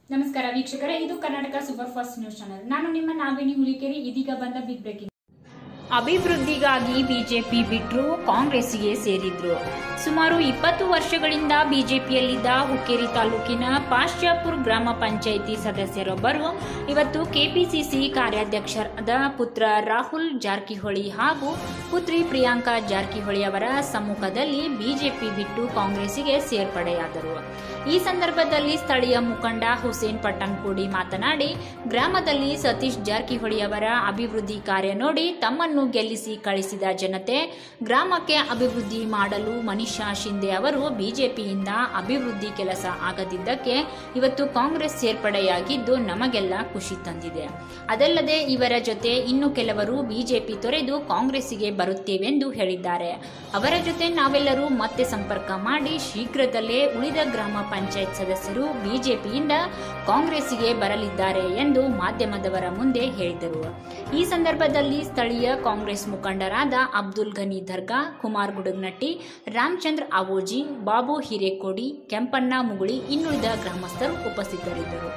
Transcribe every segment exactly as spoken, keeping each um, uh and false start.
ನಮಸ್ಕಾರ ವೀಕ್ಷಕರೇ, ಇದು Karnataka super fast news channel. ನಾನು ನಿಮ್ಮ ನಾಗವೇಣಿ ಹುಲಿಕೆರೆ. ಇದೀಗ ಬಂದ ಬಿಗ್ ಬ್ರೇಕಿಂಗ್. ಅಭಿವೃದ್ಧಿಗಾಗಿ ಬಿಜೆಪಿ ಬಿಟ್ಟರು ಕಾಂಗ್ರೆಸ್ಗೆ ಸೇರಿದ್ರು. ಸುಮಾರು ಇಪ್ಪತ್ತು ವರ್ಷಗಳಿಂದ ಬಿಜೆಪಿಯಲ್ಲಿದ್ದ ಹುಕ್ಕೇರಿ ತಾಲೂಕಿನ ಪಾಶ್ಚಾಪುರ ಗ್ರಾಮ ಪಂಚಾಯಿತಿ ಸದಸ್ಯರೊಬ್ಬರು ಇವತ್ತು ಕೆಪಿಸಿಸಿ ಕಾರ್ಯಾಧ್ಯಕ್ಷರಾದ ಪುತ್ರ ರಾಹುಲ್ ಜಾರಕಿಹೊಳಿ ಹಾಗೂ ಪುತ್ರಿ ಪ್ರಿಯಾಂಕಾ ಜಾರಕಿಹೊಳಿ ಅವರ ಸಮ್ಮುಖದಲ್ಲಿ ಬಿಜೆಪಿ ಬಿಟ್ಟು ಕಾಂಗ್ರೆಸ್ಗೆ ಸೇರ್ಪಡೆಯಾದರು. ಈ ಸಂದರ್ಭದಲ್ಲಿ ಸ್ಥಳೀಯ ಮುಖಂಡ ಹುಸೇನ್ ಪಟ್ಟಣಕೋಡಿ ಮಾತನಾಡಿ, ಗ್ರಾಮದಲ್ಲಿ ಸತೀಶ್ ಜಾರಕಿಹೊಳಿ ಅವರ ಅಭಿವೃದ್ಧಿ ಕಾರ್ಯ ನೋಡಿ ತಮ್ಮನ್ನು ಗೆಲ್ಲಿಸಿ ಕಳಿಸಿದ ಜನತೆ, ಗ್ರಾಮಕ್ಕೆ ಅಭಿವೃದ್ಧಿ ಮಾಡಲು ಮನೀಷಾ ಶಿಂದೆ ಅವರು ಬಿಜೆಪಿಯಿಂದ ಅಭಿವೃದ್ಧಿ ಕೆಲಸ ಆಗದಿದ್ದಕ್ಕೆ ಇವತ್ತು ಕಾಂಗ್ರೆಸ್ ಸೇರ್ಪಡೆಯಾಗಿದ್ದು ನಮಗೆಲ್ಲ ಖುಷಿ ತಂದಿದೆ. ಅದಲ್ಲದೆ ಇವರ ಜೊತೆ ಇನ್ನು ಕೆಲವರು ಬಿಜೆಪಿ ತೊರೆದು ಕಾಂಗ್ರೆಸ್ಸಿಗೆ ಬರುತ್ತೇವೆಂದು ಹೇಳಿದ್ದಾರೆ. ಅವರ ಜೊತೆ ನಾವೆಲ್ಲರೂ ಮತ್ತೆ ಸಂಪರ್ಕ ಮಾಡಿ ಶೀಘ್ರದಲ್ಲೇ ಉಳಿದ ಗ್ರಾಮ ಪಂಚಾಯತ್ ಸದಸ್ಯರು ಬಿಜೆಪಿಯಿಂದ ಕಾಂಗ್ರೆಸ್ಸಿಗೆ ಬರಲಿದ್ದಾರೆ ಎಂದು ಮಾಧ್ಯಮದವರ ಮುಂದೆ ಹೇಳಿದರು. ಈ ಸಂದರ್ಭದಲ್ಲಿ ಸ್ಥಳೀಯ ಕಾಂಗ್ರೆಸ್ ಮುಖಂಡರಾದ ಅಬ್ದುಲ್ ಘನಿ ದರ್ಗಾ, ಕುಮಾರ್ ಗುಡಗ್ನಟ್ಟಿ, ರಾಮಚಂದ್ರ ಅವೋಜಿ, ಬಾಬು ಹಿರೇಕೋಡಿ, ಕೆಂಪಣ್ಣ ಮುಗುಳಿ ಇನ್ನುಳಿದ ಗ್ರಾಮಸ್ಥರು ಉಪಸ್ಥಿತರಿದ್ದರು.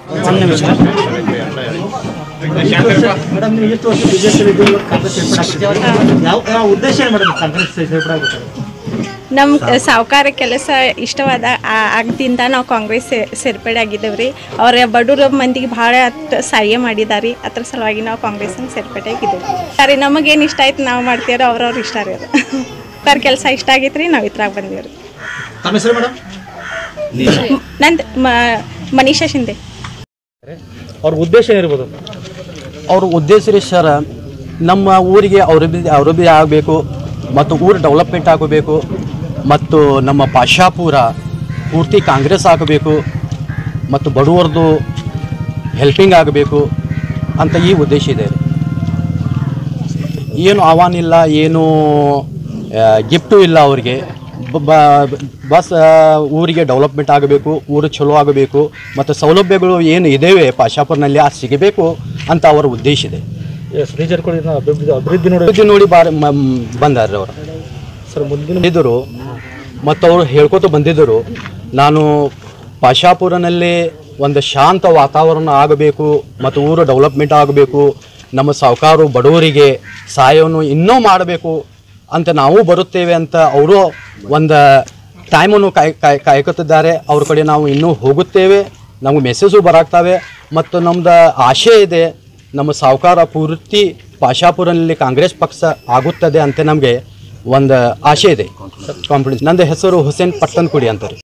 ನಮ್ಮ ಸಾಹುಕಾರ ಕೆಲಸ ಇಷ್ಟವಾದ ಆಗದಿಂದ ನಾವು ಕಾಂಗ್ರೆಸ್ ಸೇರ್ಪಡೆ ಆಗಿದ್ದೇವ್ರಿ. ಅವರ ಬಡವ್ರ ಮಂದಿಗೆ ಭಾಳ ಸಹಾಯ ಮಾಡಿದಾರೆ. ಅದ್ರ ಸಲುವಾಗಿ ನಾವು ಕಾಂಗ್ರೆಸ್ ಸೇರ್ಪಡೆ ಆಗಿದ್ದೇವೆ. ಸರಿ, ನಮಗೇನು ಇಷ್ಟ ಆಯ್ತು ನಾವು ಮಾಡ್ತೀವ್ರಿ, ಅವ್ರವ್ರು ಇಷ್ಟ ರೀ. ಅದು ಅವ್ರ ಕೆಲಸ ಇಷ್ಟ ಆಗೈತೆ ರೀ, ನಾವು ಇದ್ರಾಗ ಬಂದೀವ್ರಿ. ನಂದು ಮನೀಷಾ ಶಿಂದೆ. ಅವ್ರ ಉದ್ದೇಶ ಏನಿರ್ಬೋದು? ಅವ್ರ ಉದ್ದೇಶ ರೀ ಸರ್, ನಮ್ಮ ಊರಿಗೆ ಅಭಿವೃದ್ಧಿ ಅಭಿವೃದ್ಧಿ ಆಗಬೇಕು ಮತ್ತು ಊರು ಡೆವಲಪ್ಮೆಂಟ್ ಆಗಬೇಕು ಮತ್ತು ನಮ್ಮ ಪಾಶಾಪುರ ಪೂರ್ತಿ ಕಾಂಗ್ರೆಸ್ ಆಗಬೇಕು ಮತ್ತು ಬಡವರದು ಹೆಲ್ಪಿಂಗ್ ಆಗಬೇಕು ಅಂತ ಈ ಉದ್ದೇಶ ಇದೆ. ಏನು ಆಹ್ವಾನಿಲ್ಲ, ಏನು ಗಿಫ್ಟು ಇಲ್ಲ ಅವ್ರಿಗೆ. ಬಸ್ ಊರಿಗೆ ಡೆವಲಪ್ಮೆಂಟ್ ಆಗಬೇಕು, ಊರು ಚಲೋ ಆಗಬೇಕು ಮತ್ತು ಸೌಲಭ್ಯಗಳು ಏನು ಇದ್ದೇವೆ ಪಾಶಾಪುರನಲ್ಲಿ ಅದು ಸಿಗಬೇಕು ಅಂತ ಅವರ ಉದ್ದೇಶ ಇದೆ. ಅಭಿವೃದ್ಧಿ ಅಭಿವೃದ್ಧಿ ನೋಡಿ ಅಭಿವೃದ್ಧಿ ನೋಡಿ ಬಾರಿ ಬಂದಾರೆ ಅವರು ಸರ್. ಮುಂದಿನ ಇದ್ದರು ಮತ್ತು ಅವರು ಹೇಳ್ಕೊತ ಬಂದಿದ್ದರು, ನಾನು ಪಾಶಾಪುರನಲ್ಲಿ ಒಂದು ಶಾಂತ ವಾತಾವರಣ ಆಗಬೇಕು ಮತ್ತು ಊರು ಡೆವಲಪ್ಮೆಂಟ್ ಆಗಬೇಕು, ನಮ್ಮ ಸಾಹುಕಾರು ಬಡವರಿಗೆ ಸಹಾಯವನ್ನು ಇನ್ನೂ ಮಾಡಬೇಕು ಅಂತ ನಾವು ಬರುತ್ತೇವೆ ಅಂತ ಅವರು ಒಂದು ಟೈಮನ್ನು ಕಾಯ್ ಕಾಯ್ ಕಾಯ್ಕೊತಿದ್ದಾರೆ. ಅವ್ರ ಕಡೆ ನಾವು ಇನ್ನೂ ಹೋಗುತ್ತೇವೆ, ನಮಗೆ ಮೆಸೇಜು ಬರಾಗ್ತವೆ ಮತ್ತು ನಮ್ಮದು ಆಶೆ ಇದೆ, ನಮ್ಮ ಸಾಹುಕಾರ ಪೂರ್ತಿ ಪಾಶಾಪುರನಲ್ಲಿ ಕಾಂಗ್ರೆಸ್ ಪಕ್ಷ ಆಗುತ್ತದೆ ಅಂತ ನಮಗೆ ಒಂದು ಆಶೆ ಇದೆ, ಕಾನ್ಫಿಡೆನ್ಸ್. ನಂದು ಹೆಸರು ಹುಸೇನ್ ಪಟ್ಟಣಕೋಡಿ ಅಂತಾರೆ.